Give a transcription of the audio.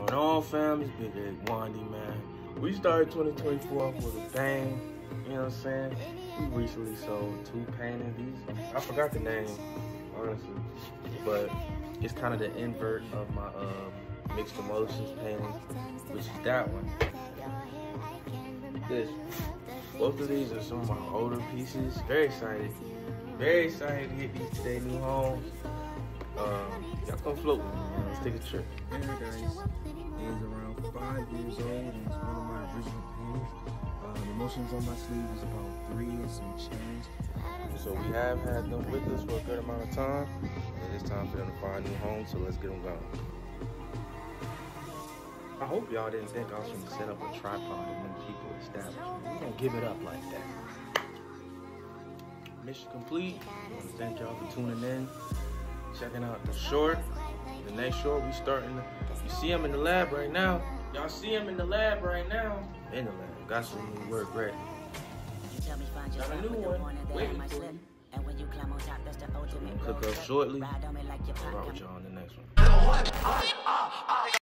going on, fam? It's Big Egg Wandy, man. We started 2024 off with a bang. You know what I'm saying? We recently sold 2 paintings. I forgot the name, honestly, but it's kind of the invert of my mixed emotions painting, which is that one. This. Both of these are some of my older pieces. Very excited to get these to their new homes. Y'all come float with me, man. Let's take a trip. Hey guys, it is around 5 years old and it's one of my original paintings. The Emotions on my sleeve is about 3 and some change. So we have had them with us for a good amount of time, and it's time for them to find a new home, so let's get them going. I hope y'all didn't think I was going to set up a tripod and then people establish me. We don't give it up like that. Mission complete. I want to thank y'all for tuning in, checking out the short. The next short, we starting. You see him in the lab right now. Y'all see him in the lab right now. In the lab. Got some new work ready. Got a new one waiting for you. Cook up shortly. I'll rock with y'all on the next one.